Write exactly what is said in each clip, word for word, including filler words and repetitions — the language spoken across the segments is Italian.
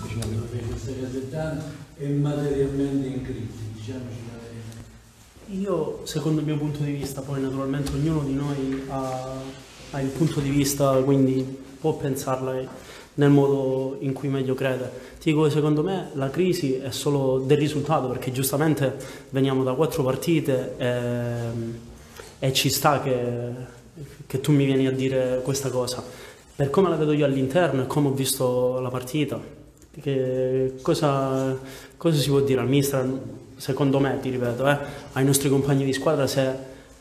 diciamo. Questa Casertana è materialmente in crisi, diciamoci la verità. Io, secondo il mio punto di vista, poi naturalmente ognuno di noi ha, ha il punto di vista, quindi può pensarla nel modo in cui meglio crede. Ti dico che secondo me la crisi è solo del risultato, perché giustamente veniamo da quattro partite e, e ci sta che, che tu mi vieni a dire questa cosa. Per come la vedo io all'interno e come ho visto la partita, che cosa, cosa si può dire al mister? Secondo me, ti ripeto, eh, ai nostri compagni di squadra, se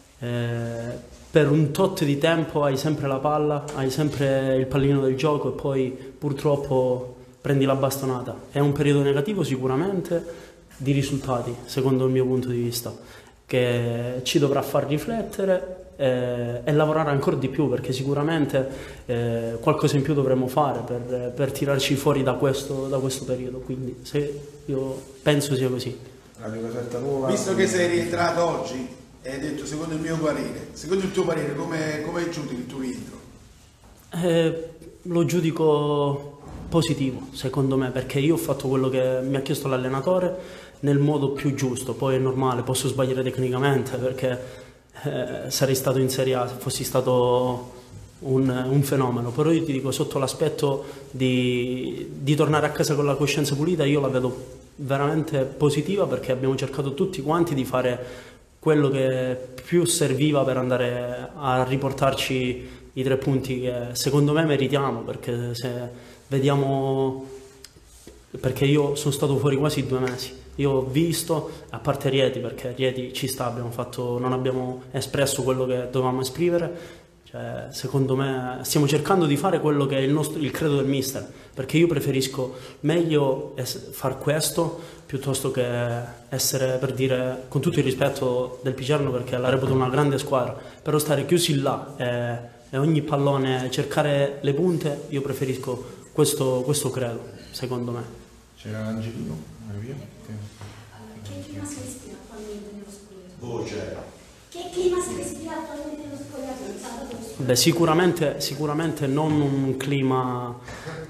eh, per un tot di tempo hai sempre la palla, hai sempre il pallino del gioco e poi purtroppo prendi la bastonata. È un periodo negativo sicuramente di risultati, secondo il mio punto di vista, che ci dovrà far riflettere eh, e lavorare ancora di più, perché sicuramente eh, qualcosa in più dovremmo fare per, per tirarci fuori da questo, da questo periodo. Quindi se, io penso sia così. Visto che sei rientrato oggi e hai detto secondo il mio parere, secondo il tuo parere come, come giudichi il tuo rientro? Eh, lo giudico positivo, secondo me, perché io ho fatto quello che mi ha chiesto l'allenatore nel modo più giusto. Poi è normale, posso sbagliare tecnicamente, perché eh, sarei stato in Serie A se fossi stato un, un fenomeno, però io ti dico, sotto l'aspetto di, di tornare a casa con la coscienza pulita, io la vedo veramente positiva, perché abbiamo cercato tutti quanti di fare quello che più serviva per andare a riportarci i tre punti che secondo me meritiamo, perché se vediamo, perché io sono stato fuori quasi due mesi, io ho visto, a parte Rieti, perché Rieti ci sta, abbiamo fatto, non abbiamo espresso quello che dovevamo esprimere. Cioè, secondo me stiamo cercando di fare quello che è il, nostro, il credo del mister, perché io preferisco meglio far questo piuttosto che essere, per dire, con tutto il rispetto del Picerno, perché la reputo una grande squadra, però stare chiusi là e, e ogni pallone cercare le punte, io preferisco questo, questo credo, secondo me. C'era Angelino? Che clima si respira attualmente nello spogliatoio? Voce. Che clima si respira attualmente nello spogliatoio? Beh, sicuramente, sicuramente non un clima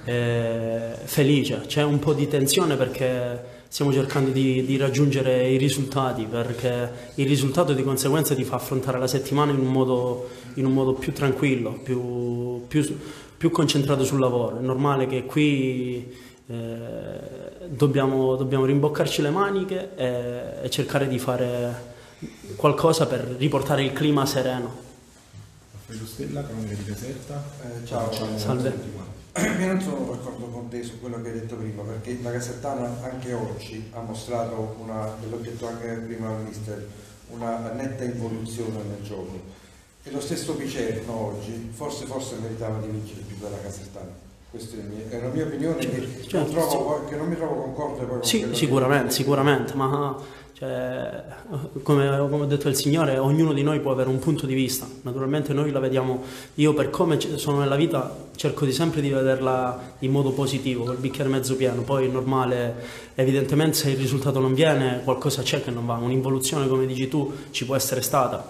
eh, felice, c'è un po' di tensione, perché stiamo cercando di, di raggiungere i risultati, perché il risultato di conseguenza ti fa affrontare la settimana in un modo, in un modo più tranquillo, più, più, più concentrato sul lavoro. È normale che qui eh, dobbiamo, dobbiamo rimboccarci le maniche e, e cercare di fare qualcosa per riportare il clima sereno. Alfredo Stella, cronaca di Caserta. Eh, ciao, salve. Io non sono d'accordo con te su quello che hai detto prima, perché la Casertana anche oggi ha mostrato, una, l'ho detto anche prima al mister, una netta involuzione nel gioco. E lo stesso Picerno oggi forse, forse meritava di vincere più della Casertana. Questa è, mia, è una mia opinione che, certo, non, trovo, che non mi trovo concorde poi con sì, sicuramente, sicuramente, ma cioè, come, come ha detto il Signore, ognuno di noi può avere un punto di vista. Naturalmente noi la vediamo, io per come sono nella vita cerco di sempre di vederla in modo positivo, col bicchiere mezzo pieno. Poi è normale, evidentemente se il risultato non viene, qualcosa c'è che non va, un'involuzione come dici tu ci può essere stata,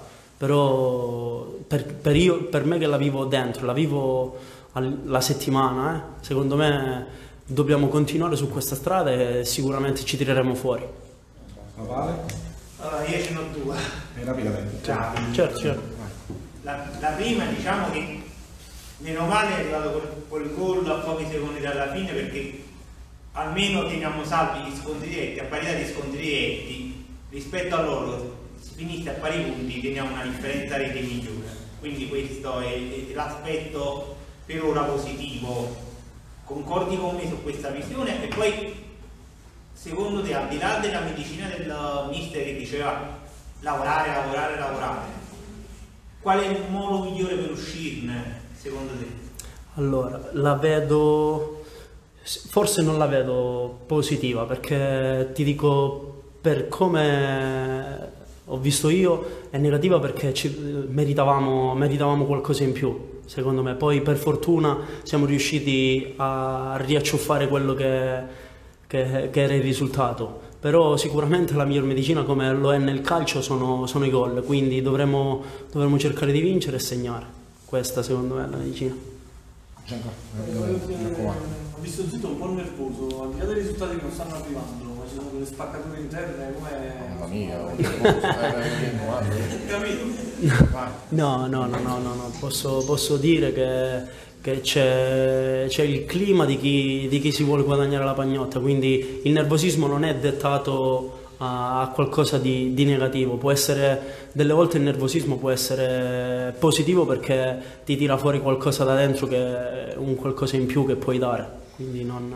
però per, per, io, per me che la vivo dentro, la vivo la settimana, eh, secondo me dobbiamo continuare su questa strada e sicuramente ci tireremo fuori. Vale? Allora io ce n'ho due. E rapidamente. Ciao. Certo, certo. La, la prima, diciamo che meno male è arrivato col, col gol a pochi secondi dalla fine, perché almeno teniamo salvi gli scontri diretti. A parità di scontri diretti rispetto a loro, se finisse a pari punti, teniamo una differenza rete migliore. Quindi questo è, è l'aspetto per ora positivo. Concordi con me su questa visione? E poi, secondo te, al di là della medicina del mister che diceva lavorare, lavorare, lavorare, qual è il modo migliore per uscirne, secondo te? Allora, la vedo, forse non la vedo positiva, perché ti dico, per come ho visto io, è negativa, perché ci, meritavamo, meritavamo qualcosa in più, secondo me. Poi per fortuna siamo riusciti a riacciuffare quello che Che, che era il risultato, però sicuramente la miglior medicina, come lo è nel calcio, sono, sono i gol, quindi dovremmo, dovremmo cercare di vincere e segnare. Questa secondo me è la medicina. Giancarlo, mi raccomando. Ho visto Zito un po' nervoso, al di là dei risultati che non stanno arrivando, ma ci sono delle spaccature interne, come... Mamma mia, ho nervoso. No, no, no, no, no, no. Posso, posso dire che, che c'è, c'è il clima di chi, di chi si vuole guadagnare la pagnotta, quindi il nervosismo non è dettato a qualcosa di, di negativo. Può essere, delle volte il nervosismo può essere positivo perché ti tira fuori qualcosa da dentro, che è un qualcosa in più che puoi dare, quindi non...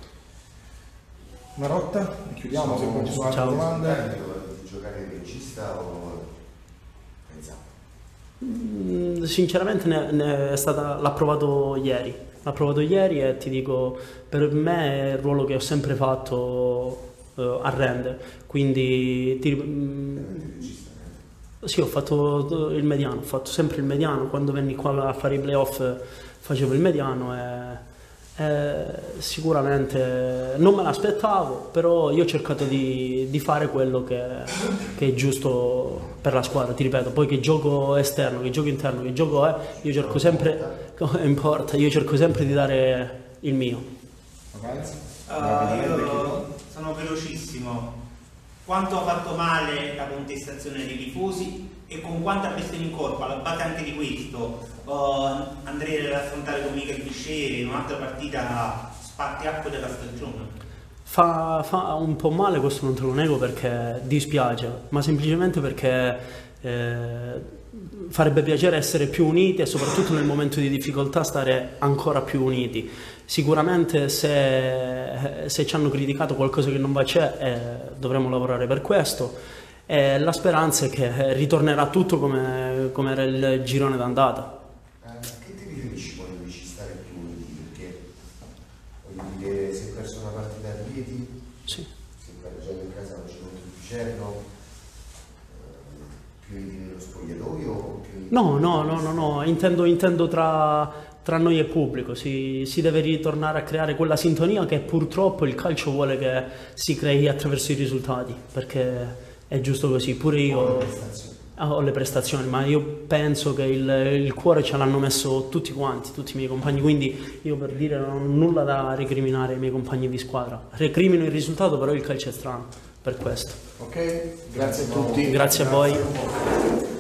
Una rotta e chiudiamo, se non ci sono altre Ciao. domande. Di giocare regista o pensato? Mm, Sinceramente ne, ne è stata, l'ha provato ieri, l'ha provato ieri e ti dico, per me è il ruolo che ho sempre fatto, uh, arrende, quindi ti, mm, sì, ho fatto il mediano, ho fatto sempre il mediano, quando venni qua a fare i playoff facevo il mediano e, e sicuramente non me l'aspettavo, però io ho cercato di, di fare quello che, che è giusto per la squadra, ti ripeto, poi che gioco esterno, che gioco interno, che gioco è, io cerco sempre, come importa, io cerco sempre di dare il mio. Uh, io sono velocissimo. Quanto ha fatto male la contestazione dei tifosi e con quanta pressione in corpo, alla base anche di questo, uh, andrei ad affrontare con Michel Bisceri in un'altra partita spartiacque della stagione? Fa, fa un po' male, questo non te lo nego, perché dispiace, ma semplicemente perché eh, farebbe piacere essere più uniti e soprattutto nel momento di difficoltà stare ancora più uniti. Sicuramente se, se ci hanno criticato qualcosa che non va c'è, eh, dovremo lavorare per questo, e la speranza è che ritornerà tutto come, come era il girone d'andata. A che ti riferisci quando dici stare più uniti? Perché voglio dire, si è perso una partita a Rieti, Sì. si è pareggiato in casa non c'è molto più Cerno, più uniti nello spogliatoio o più uniti? No, no, no, no, no. Intendo, intendo tra, tra noi e pubblico, si, si deve ritornare a creare quella sintonia che purtroppo il calcio vuole che si crei attraverso i risultati, perché è giusto così. Pure io Ho le prestazioni. ho le prestazioni, ma io penso che il, il cuore ce l'hanno messo tutti quanti, tutti i miei compagni, quindi io, per dire, non ho nulla da recriminare ai miei compagni di squadra. Recrimino il risultato, però il calcio è strano, per questo. Ok, grazie a tutti. Grazie a voi.